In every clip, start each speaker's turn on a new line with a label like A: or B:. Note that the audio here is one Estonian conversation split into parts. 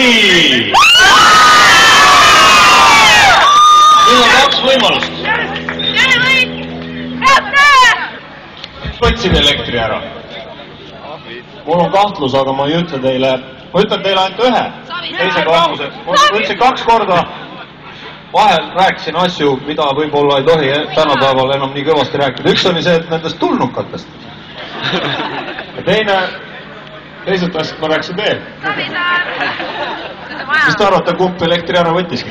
A: nii! Nüüd on 2 võimalust. Võtsid elektri ära. Mul on kahtlus, aga ma ei ütle teile. Ma ütlen teile ainult ühe. Teise kahtluse. Ma ütlesin 2 korda. Vahel rääkisin asju, mida võib-olla ei tohi tänapäeval enam nii kõvasti rääkida. Üks oli see, et nendest tulnukatest. Ja teised asjad ma rääkisin veel. Mis te arvate, kump elektri ära võttis?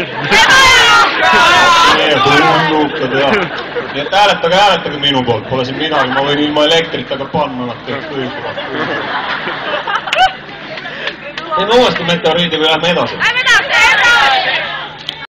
A: Tulnukad, jah. Nii et hääletage minu poolt. Pole siin midagi, ma võin ilma elektrita ka panna. Teeme uuesti meteoriidi või lähme edasi?